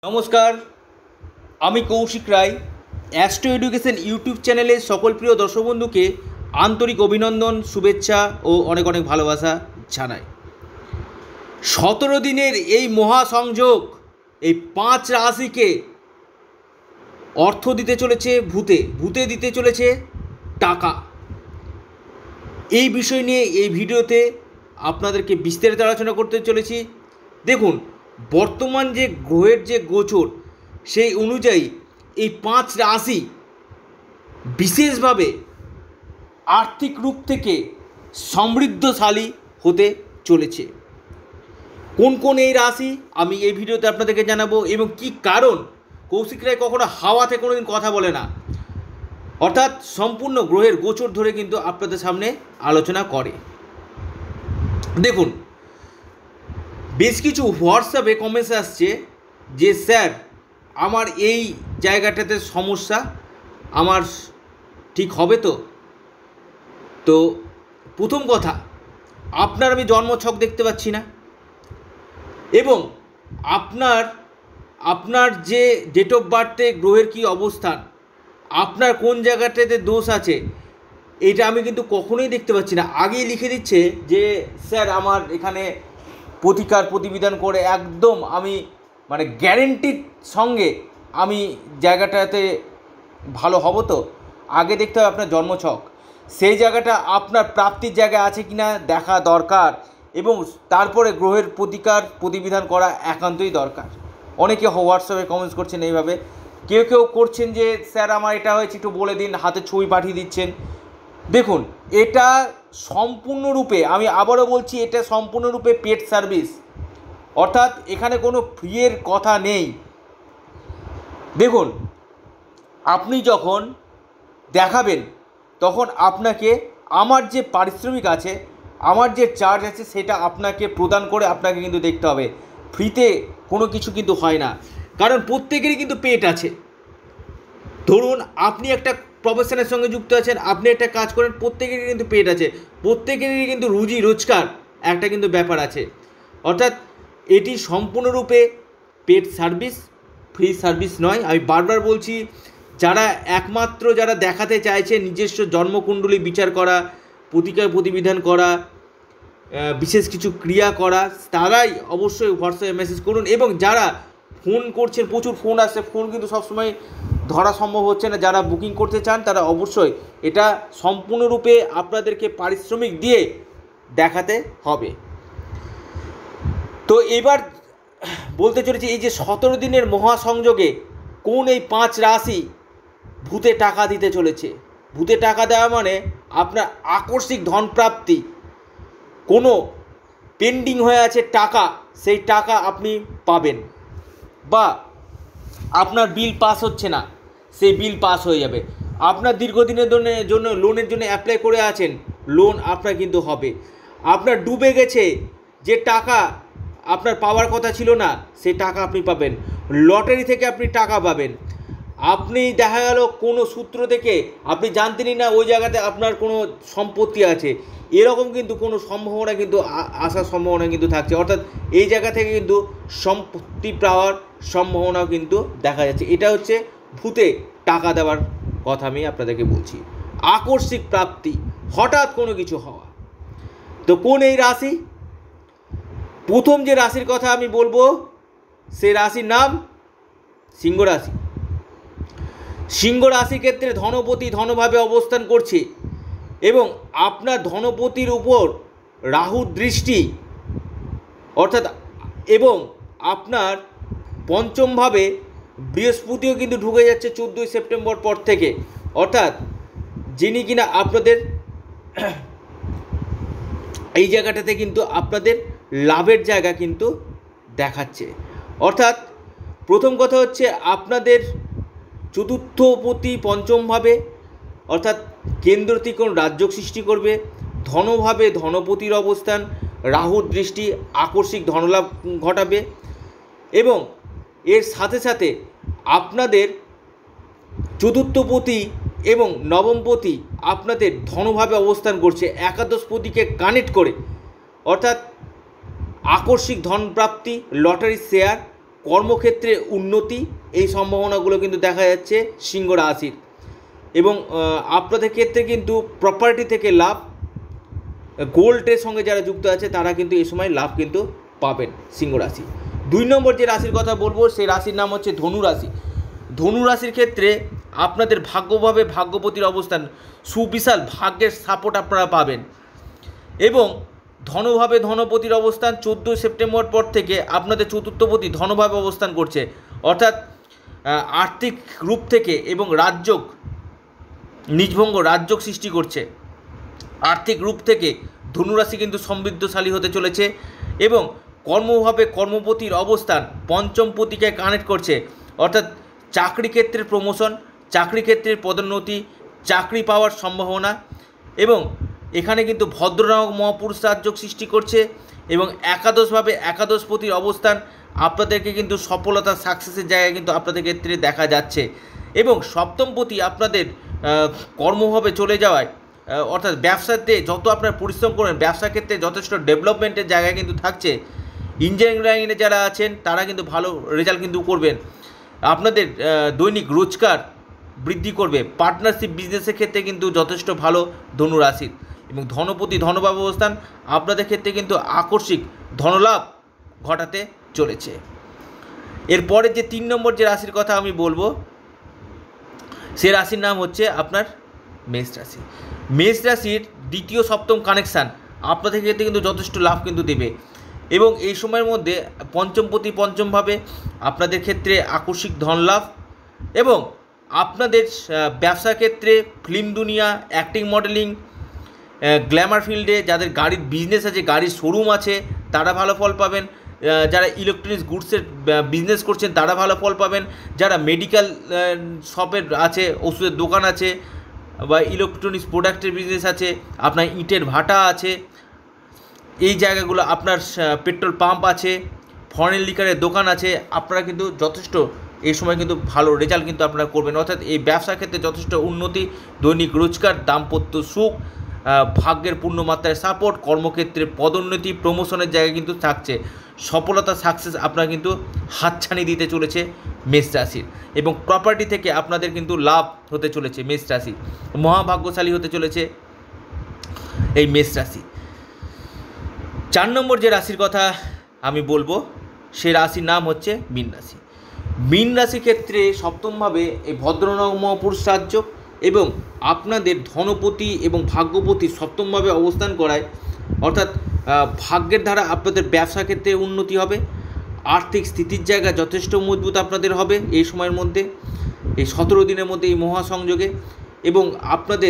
নমস্কার, আমি Koushik Roy. Astro education YouTube চ্যানেলে সকল প্রিয় দর্শক বন্ধুকে আন্তরিক অভিনন্দন, শুভেচ্ছা ও অনেক অনেক ভালোবাসা জানাই। 17 দিনের এই মহাসংযোগ এই 5 রাশিকে অর্থ দিতে চলেছে ভূতে দিতে চলেছে টাকা। এই বিষয় নিয়ে এই ভিডিওতে আপনাদেরকে বিস্তারিত আলোচনা করতে চলেছি। দেখুন, বর্তমান যে গ্রহের যে গোচর সেই অনুযায়ী এই 5 রাশি বিশেষভাবে আর্থিক রূপ থেকে সমৃদ্ধশালী হতে চলেছে। কোন কোন এই রাশি আমি এই ভিডিওতে আপনাদেরকে জানাবো, এবং কি কারণ কৌশিক রায় কখনো হাওয়াতে কোনোদিন কথা বলে না, অর্থাৎ সম্পূর্ণ গ্রহের গোচর ধরে কিন্তু আপনাদের সামনে আলোচনা করে। দেখুন, বেশ কিছু হোয়াটসঅ্যাপে কমেন্টস আসছে যে স্যার আমার এই জায়গাটাতে সমস্যা, আমার ঠিক হবে তো প্রথম কথা, আপনার আমি জন্মছক দেখতে পাচ্ছি না, এবং আপনার যে ডেট অফ বার্থে গ্রহের কী অবস্থান, আপনার কোন জায়গাটাতে দোষ আছে, এটা আমি কিন্তু কখনোই দেখতে পাচ্ছি না। আগেই লিখে দিচ্ছে যে স্যার আমার এখানে প্রতিবিধান করে একদম আমি গ্যারেন্টির সঙ্গে আমি জায়গাটাতে ভালো হব। তো আগে দেখতে হবে আপনার জন্মছক, সেই জায়গাটা আপনার প্রাপ্তির জায়গা আছে কিনা দেখা দরকার, এবং তারপরে গ্রহের প্রতিবিধান করা একান্তই দরকার। অনেকে হোয়াটসঅ্যাপে কমেন্টস করছেন এইভাবে, কেউ করছেন যে স্যার আমার এটা হয়েছে একটু বলে দিন, হাতে ছবি পাঠিয়ে দিচ্ছেন। দেখুন, এটা সম্পূর্ণরূপে, আমি আবারও বলছি, এটা সম্পূর্ণরূপে পেড সার্ভিস, অর্থাৎ এখানে কোনো ফ্রিয়ের কথা নেই। দেখুন, আপনি যখন দেখাবেন তখন আপনাকে আমার যে পারিশ্রমিক আছে, আমার যে চার্জ আছে, সেটা আপনাকে প্রদান করে আপনাকে কিন্তু দেখতে হবে। ফ্রিতে কোনো কিছু কিন্তু হয় না, কারণ প্রত্যেকেরই কিন্তু পেট আছে। ধরুন আপনি একটা প্রফেশনের সঙ্গে যুক্ত আছেন, আপনি একটা কাজ করেন, প্রত্যেকেরই কিন্তু পেট আছে, প্রত্যেকেরই কিন্তু রুজি রোজগার একটা কিন্তু ব্যাপার আছে। অর্থাৎ এটি সম্পূর্ণরূপে পেড সার্ভিস, ফ্রি সার্ভিস নয়। আমি বারবার বলছি, যারা দেখাতে চাইছে নিজস্ব জন্মকুণ্ডলী বিচার করা, প্রতিবিধান করা, বিশেষ কিছু ক্রিয়া করা, তারাই অবশ্যই হোয়াটসঅ্যাপে মেসেজ করুন। এবং যারা ফোন করছেন, প্রচুর ফোন আসছে, ফোন কিন্তু সবসময় ধরা সম্ভব হচ্ছে না। যারা বুকিং করতে চান তারা অবশ্যই এটা সম্পূর্ণরূপে আপনাদেরকে পারিশ্রমিক দিয়ে দেখাতে হবে। তো এবার বলতে চলেছি, এই যে 17 দিনের মহাসংযোগে কোন এই 5 রাশি ভূতে টাকা দিতে চলেছে। ভূতে টাকা দেওয়া মানে আপনার আকস্মিক ধনপ্রাপ্তি, কোনো পেন্ডিং হয়ে আছে টাকা, সেই টাকা আপনি পাবেন, বা আপনার বিল পাস হচ্ছে না, সেই বিল পাস হয়ে যাবে। আপনার দীর্ঘদিনের জন্য লোনের জন্য অ্যাপ্লাই করে আছেন, লোন আপনার কিন্তু হবে। আপনার ডুবে গেছে যে টাকা আপনার পাওয়ার কথা ছিল না, সেই টাকা আপনি পাবেন। লটারি থেকে আপনি টাকা পাবেন। আপনি দেখা গেল কোনো সূত্র থেকে আপনি জানতেনই না ওই জায়গাতে আপনার কোনো সম্পত্তি আছে, এরকম কিন্তু কোনো সম্ভাবনা কিন্তু আসার সম্ভাবনা কিন্তু থাকছে। অর্থাৎ এই জায়গা থেকে কিন্তু সম্পত্তি পাওয়ার সম্ভাবনাও কিন্তু দেখা যাচ্ছে। এটা হচ্ছে ভূতে টাকা দেওয়ার কথা আমি আপনাদেরকে বলছি। আকস্মিক প্রাপ্তি, হঠাৎ কোনো কিছু হওয়া। তো কোন এই রাশি? প্রথম যে রাশির কথা আমি বলবো, সেই রাশির নাম সিংহ রাশি। সিংহ রাশির ক্ষেত্রে ধনপতি ধনভাবে অবস্থান করছে, এবং আপনার ধনপতির উপর রাহুর দৃষ্টি, অর্থাৎ এবং আপনার পঞ্চমভাবে বৃহস্পতিও কিন্তু ঢুকে যাচ্ছে 14 সেপ্টেম্বর পর থেকে। অর্থাৎ যিনি কিনা আপনাদের এই জায়গাটাতে কিন্তু আপনাদের লাভের জায়গা কিন্তু দেখাচ্ছে। অর্থাৎ প্রথম কথা হচ্ছে আপনাদের চতুর্থপতি পঞ্চমভাবে, অর্থাৎ কেন্দ্র ত্রিকোণ রাজযোগ সৃষ্টি করবে। ধনভাবে ধনপতির অবস্থান, রাহুর দৃষ্টি আকস্মিক ধনলাভ ঘটাবে, এবং এর সাথে সাথে আপনাদের চতুর্থপতি এবং নবমপতি আপনাদের ধনভাবে অবস্থান করছে, একাদশপতিকে কানেক্ট করে। অর্থাৎ আকস্মিক ধনপ্রাপ্তি, লটারি শেয়ার কর্মক্ষেত্রে উন্নতি, এই সম্ভাবনাগুলো কিন্তু দেখা যাচ্ছে সিংহ রাশির। এবং আপনাদের ক্ষেত্রে কিন্তু প্রপার্টি থেকে লাভ, গোল্ডের সঙ্গে যারা যুক্ত আছে তারা কিন্তু এই সময় লাভ কিন্তু পাবেন সিংহ রাশি। 2 নম্বর যে রাশির কথা বলবো সেই রাশির নাম হচ্ছে ধনু রাশি। ধনু রাশির ক্ষেত্রে আপনাদের ভাগ্যভাবে ভাগ্যপতির অবস্থান, সুবিশাল ভাগ্যের সাপোর্ট আপনারা পাবেন। এবং ধনভাবে ধনপতির অবস্থান 14 সেপ্টেম্বর পর থেকে আপনাদের চতুর্থপতি ধনভাবে অবস্থান করছে, অর্থাৎ আর্থিক রূপ থেকে এবং রাজযোগ, নিজভঙ্গ রাজযোগ সৃষ্টি করছে। আর্থিক রূপ থেকে ধনুরাশি কিন্তু সমৃদ্ধশালী হতে চলেছে। এবং কর্মভাবে কর্মপতির অবস্থান পঞ্চম পতিকে কানেক্ট করছে, অর্থাৎ চাকরি ক্ষেত্রের প্রমোশন, চাকরি ক্ষেত্রের পদোন্নতি, চাকরি পাওয়ার সম্ভাবনা। এবং এখানে কিন্তু ভদ্রনামক মহাপুরুষ রাজযোগ সৃষ্টি করছে। এবং একাদশভাবে একাদশপতির অবস্থান আপনাদেরকে কিন্তু সফলতা সাকসেসের জায়গায় কিন্তু আপনাদের ক্ষেত্রে দেখা যাচ্ছে। এবং সপ্তমপতি আপনাদের কর্মভাবে চলে যাওয়ায়, অর্থাৎ ব্যবসাতে যত আপনার পরিশ্রম করবেন ব্যবসা ক্ষেত্রে যথেষ্ট ডেভেলপমেন্টের জায়গায় কিন্তু থাকছে। ইঞ্জিনিয়ারিং লাইনে যারা আছেন তারা কিন্তু ভালো রেজাল্ট কিন্তু করবেন। আপনাদের দৈনিক রোজগার বৃদ্ধি করবে। পার্টনারশিপ বিজনেসের ক্ষেত্রে কিন্তু যথেষ্ট ভালো ধনু রাশির। এবং ধনপতি ধনভাব অবস্থান আপনাদের ক্ষেত্রে কিন্তু আকস্মিক ধনলাভ ঘটাতে চলেছে। এরপরে যে 3 নম্বর যে রাশির কথা আমি বলবো সে রাশির নাম হচ্ছে আপনার মেষ রাশি। মেষ রাশির দ্বিতীয় সপ্তম কানেকশান আপনাদের ক্ষেত্রে কিন্তু যথেষ্ট লাভ কিন্তু দেবে। এবং এই সময়ের মধ্যে পঞ্চমপতি পঞ্চমভাবে আপনাদের ক্ষেত্রে আকস্মিক ধন লাভ। এবং আপনাদের ব্যবসা ক্ষেত্রে ফিল্ম দুনিয়া, অ্যাক্টিং, মডেলিং, গ্ল্যামার ফিল্ডে যাদের গাড়ির বিজনেস আছে, গাড়ির শোরুম আছে তারা ভালো ফল পাবেন। যারা ইলেকট্রনিক্স গুডসের বিজনেস করছেন তারা ভালো ফল পাবেন। যারা মেডিকেল শপের আছে, ওষুধের দোকান আছে বা ইলেকট্রনিক্স প্রোডাক্টের বিজনেস আছে, আপনার ইটের ভাটা আছে, এই জায়গাগুলো আপনার পেট্রোল পাম্প আছে, ফরেন লিকারের দোকান আছে, আপনারা কিন্তু যথেষ্ট এই সময় কিন্তু ভালো রেজাল্ট কিন্তু আপনারা করবেন। অর্থাৎ এই ব্যবসা ক্ষেত্রে যথেষ্ট উন্নতি, দৈনিক রোজগার, দাম্পত্য সুখ, ভাগ্যের পূর্ণমাত্রায় সাপোর্ট, কর্মক্ষেত্রে পদোন্নতি, প্রমোশনের জায়গায় কিন্তু থাকছে। সফলতা সাকসেস আপনারা কিন্তু হাতছানি দিতে চলেছে মেষ রাশির। এবং প্রপার্টি থেকে আপনাদের কিন্তু লাভ হতে চলেছে মেষ রাশি, মহাভাগ্যশালী হতে চলেছে এই মেষ রাশি। 4 নম্বর যে রাশির কথা আমি বলবো সে রাশির নাম হচ্ছে মীন রাশি। মীন রাশির ক্ষেত্রে সপ্তমভাবে এই ভদ্রনামক মহাপুরুষ রাজযোগ এবং আপনাদের ধনপতি এবং ভাগ্যপতি সপ্তমভাবে অবস্থান করায়, অর্থাৎ ভাগ্যের দ্বারা আপনাদের ব্যবসা ক্ষেত্রে উন্নতি হবে। আর্থিক স্থিতির জায়গা যথেষ্ট মজবুত আপনাদের হবে এই সময়ের মধ্যে, এই 17 দিনের মধ্যে এই মহাসংযোগে। এবং আপনাদের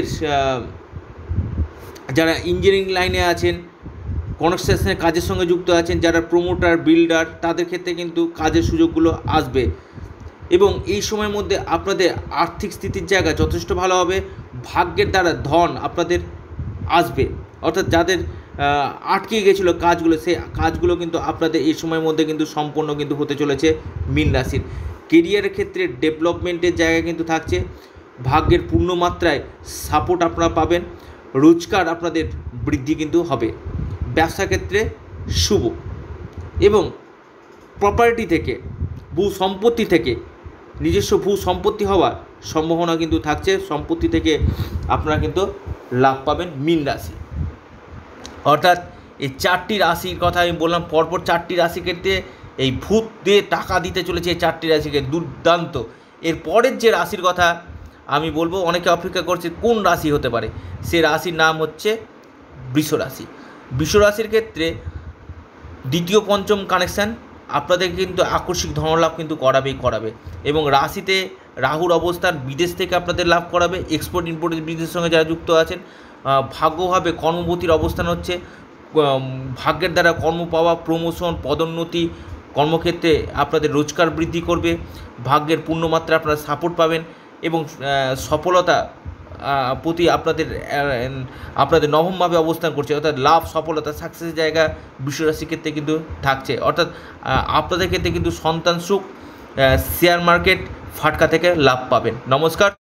যারা ইঞ্জিনিয়ারিং লাইনে আছেন, কনস্ট্রাকশনের কাজের সঙ্গে যুক্ত আছেন, যারা প্রমোটার, বিল্ডার, তাদের ক্ষেত্রে কিন্তু কাজের সুযোগগুলো আসবে। এবং এই সময়ের মধ্যে আপনাদের আর্থিক স্থিতির জায়গা যথেষ্ট ভালো হবে। ভাগ্যের দ্বারা ধন আপনাদের আসবে, অর্থাৎ যাদের আটকে গেছিলো কাজগুলো, সেই কাজগুলো কিন্তু আপনাদের এই সময়ের মধ্যে কিন্তু সম্পূর্ণ কিন্তু হতে চলেছে মীন রাশির। কেরিয়ারের ক্ষেত্রে ডেভেলপমেন্টের জায়গা কিন্তু থাকছে। ভাগ্যের পূর্ণমাত্রায় সাপোর্ট আপনারা পাবেন। রোজগার আপনাদের বৃদ্ধি কিন্তু হবে। ব্যবসা ক্ষেত্রে শুভ। এবং প্রপার্টি থেকে, ভূ সম্পত্তি থেকে, নিজস্ব ভূ সম্পত্তি হওয়ার সম্ভাবনা কিন্তু থাকছে। সম্পত্তি থেকে আপনারা কিন্তু লাভ পাবেন মীন রাশি। অর্থাৎ এই 4টি রাশির কথা আমি বললাম, পরপর 4টি রাশি ক্ষেত্রে এই ভূত দিয়ে টাকা দিতে চলেছে এই 4টি রাশিকে, দুর্দান্ত। এর পরের যে রাশির কথা আমি বলবো, অনেকে অপেক্ষা করছে কোন রাশি হতে পারে, সে রাশির নাম হচ্ছে বৃষ রাশি। বৃষ রাশির ক্ষেত্রে দ্বিতীয় পঞ্চম কানেকশান আপনাদের কিন্তু আকস্মিক ধনলাভ কিন্তু করাবে। এবং রাশিতে রাহুর অবস্থান বিদেশ থেকে আপনাদের লাভ করাবে। এক্সপোর্ট ইম্পোর্টের বিজনেসের সঙ্গে যারা যুক্ত আছেন, ভাগ্যভাবে কর্মপতির অবস্থান হচ্ছে। ভাগ্যের দ্বারা কর্ম পাওয়া, প্রমোশন, পদোন্নতি, কর্মক্ষেত্রে আপনাদের রোজগার বৃদ্ধি করবে। ভাগ্যের পূর্ণমাত্রা আপনারা সাপোর্ট পাবেন। এবং সফলতা প্রতি আপনাদের নবমভাবে অবস্থান করছে, অর্থাৎ লাভ, সফলতা, সাকসেসের জায়গা বৃষ রাশির ক্ষেত্রে কিন্তু থাকছে। অর্থাৎ আপনাদের ক্ষেত্রে কিন্তু সন্তান সুখ, শেয়ার মার্কেট ফাটকা থেকে লাভ পাবেন। নমস্কার।